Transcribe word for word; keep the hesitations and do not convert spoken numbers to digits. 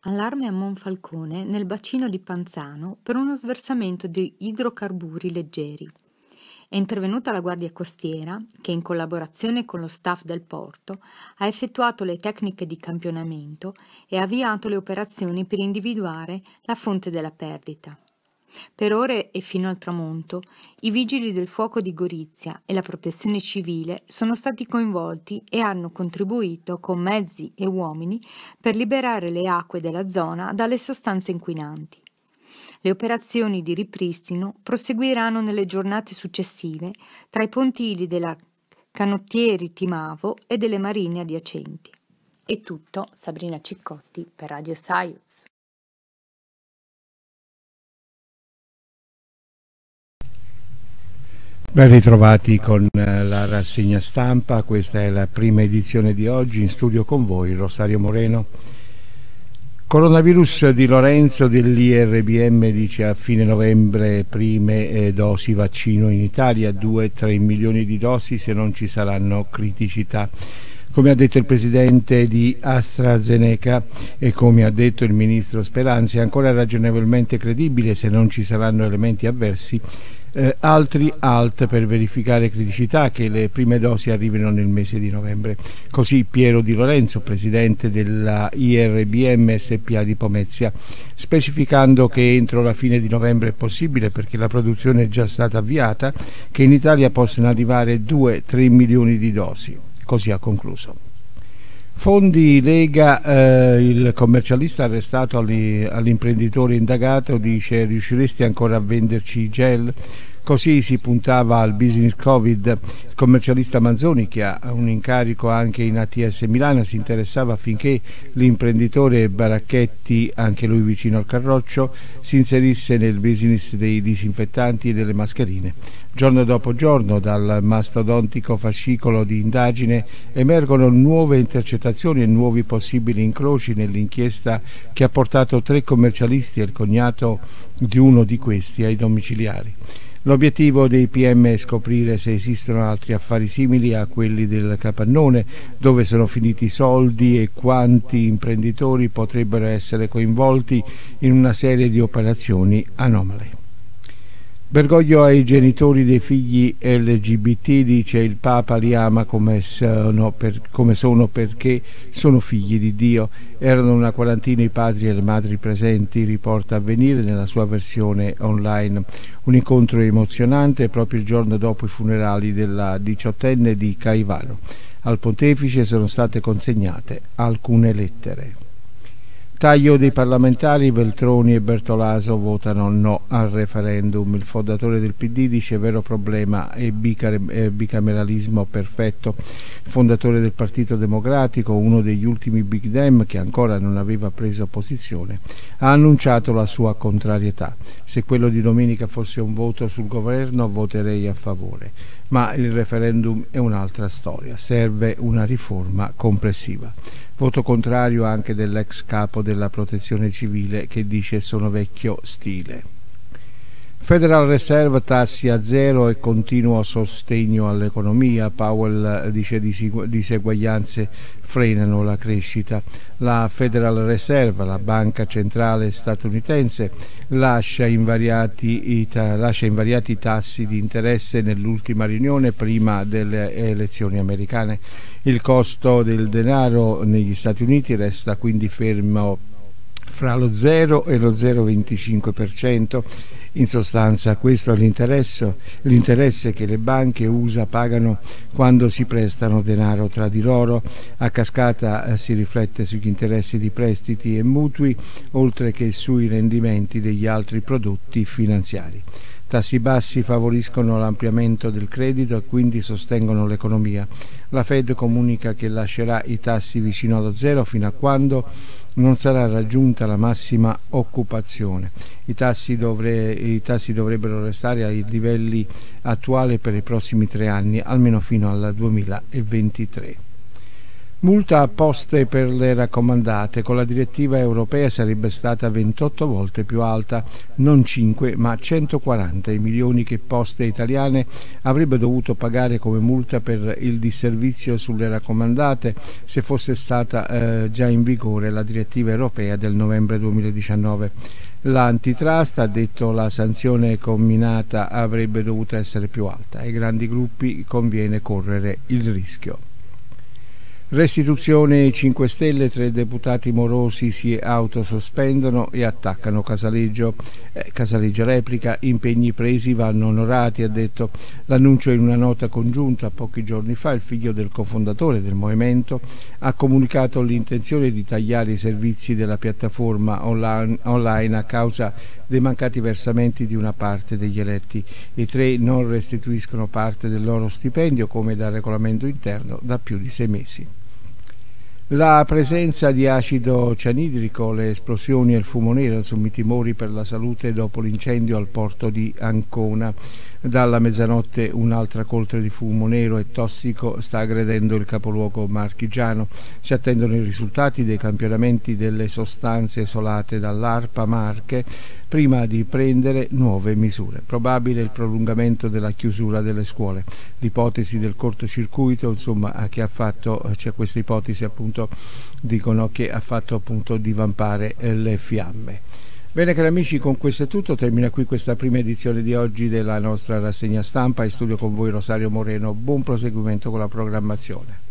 Allarme a Monfalcone, nel bacino di Panzano, per uno sversamento di idrocarburi leggeri. È intervenuta la Guardia Costiera, che in collaborazione con lo staff del porto ha effettuato le tecniche di campionamento e ha avviato le operazioni per individuare la fonte della perdita. Per ore e fino al tramonto, i vigili del fuoco di Gorizia e la protezione civile sono stati coinvolti e hanno contribuito con mezzi e uomini per liberare le acque della zona dalle sostanze inquinanti. Le operazioni di ripristino proseguiranno nelle giornate successive tra i pontili della Canottieri Timavo e delle marine adiacenti. È tutto, Sabrina Ciccotti per Radio Science. Ben ritrovati con la rassegna stampa, questa è la prima edizione di oggi, in studio con voi Rosario Moreno. Coronavirus di Lorenzo dell'I R B M dice a fine novembre prime eh, dosi vaccino in Italia, due tre milioni di dosi se non ci saranno criticità. Come ha detto il presidente di AstraZeneca e come ha detto il ministro Speranza, è ancora ragionevolmente credibile se non ci saranno elementi avversi. Eh, altri alt per verificare criticità che le prime dosi arrivino nel mese di novembre. Così Piero Di Lorenzo, presidente della I R B M S P A di Pomezia, specificando che entro la fine di novembre è possibile, perché la produzione è già stata avviata, che in Italia possono arrivare due tre milioni di dosi. Così ha concluso. Fondi Lega, eh, il commercialista arrestato all'imprenditore indagato dice: riusciresti ancora a venderci i gel? Così si puntava al business Covid. Il commercialista Manzoni, che ha un incarico anche in A T S Milano, si interessava affinché l'imprenditore Baracchetti, anche lui vicino al Carroccio, si inserisse nel business dei disinfettanti e delle mascherine. Giorno dopo giorno, dal mastodontico fascicolo di indagine emergono nuove intercettazioni e nuovi possibili incroci nell'inchiesta che ha portato tre commercialisti e il cognato di uno di questi ai domiciliari. L'obiettivo dei P M è scoprire se esistono altri affari simili a quelli del capannone, dove sono finiti i soldi e quanti imprenditori potrebbero essere coinvolti in una serie di operazioni anomale. Bergoglio ai genitori dei figli L G B T, dice: il Papa li ama come sono, per, come sono perché sono figli di Dio. Erano una quarantina i padri e le madri presenti, riporta Avvenire nella sua versione online. Un incontro emozionante proprio il giorno dopo i funerali della diciottenne di Caivano. Al pontefice sono state consegnate alcune lettere. Taglio dei parlamentari, Veltroni e Bertolaso votano no al referendum. Il fondatore del P D dice: vero problema è bicameralismo perfetto. Il fondatore del Partito Democratico, uno degli ultimi Big Dem che ancora non aveva preso posizione, ha annunciato la sua contrarietà. Se quello di domenica fosse un voto sul governo, voterei a favore. Ma il referendum è un'altra storia, serve una riforma complessiva. Voto contrario anche dell'ex capo della protezione civile, che dice: sono vecchio stile. Federal Reserve, tassi a zero e continuo sostegno all'economia. Powell dice: diseguaglianze frenano la crescita. La Federal Reserve, la banca centrale statunitense, lascia invariati, i ta- lascia invariati i tassi di interesse nell'ultima riunione prima delle elezioni americane. Il costo del denaro negli Stati Uniti resta quindi fermo fra lo zero e lo zero virgola venticinque per cento. In sostanza questo è l'interesse, l'interesse che le banche U S A pagano quando si prestano denaro tra di loro. A cascata eh, si riflette sugli interessi di prestiti e mutui, oltre che sui rendimenti degli altri prodotti finanziari. Tassi bassi favoriscono l'ampliamento del credito e quindi sostengono l'economia. La Fed comunica che lascerà i tassi vicino allo zero fino a quando non sarà raggiunta la massima occupazione. I tassi, dovre, i tassi dovrebbero restare ai livelli attuali per i prossimi tre anni, almeno fino al duemilaventitré. Multa a poste per le raccomandate. Con la direttiva europea sarebbe stata ventotto volte più alta, non cinque ma centoquaranta i milioni che Poste Italiane avrebbe dovuto pagare come multa per il disservizio sulle raccomandate se fosse stata eh, già in vigore la direttiva europea del novembre duemiladiciannove. L'antitrust ha detto la sanzione comminata avrebbe dovuto essere più alta. Ai grandi gruppi conviene correre il rischio. Restituzione cinque Stelle, tre deputati morosi si autosospendono e attaccano Casaleggio. Eh, Casaleggio replica, impegni presi vanno onorati, ha detto. L'annuncio in una nota congiunta pochi giorni fa. Il figlio del cofondatore del movimento ha comunicato l'intenzione di tagliare i servizi della piattaforma online, online a causa dei mancati versamenti di una parte degli eletti. I tre non restituiscono parte del loro stipendio come da regolamento interno da più di sei mesi. La presenza di acido cianidrico, le esplosioni e il fumo nero sono i timori per la salute dopo l'incendio al porto di Ancona. Dalla mezzanotte un'altra coltre di fumo nero e tossico sta aggredendo il capoluogo marchigiano. Si attendono i risultati dei campionamenti delle sostanze isolate dall'ARPA Marche prima di prendere nuove misure. Probabile il prolungamento della chiusura delle scuole. L'ipotesi del cortocircuito, insomma, che ha fatto, c'è questa ipotesi appunto, dicono che ha fatto appunto divampare eh, le fiamme. Bene cari amici, con questo è tutto, termina qui questa prima edizione di oggi della nostra rassegna stampa. In studio con voi Rosario Moreno, buon proseguimento con la programmazione.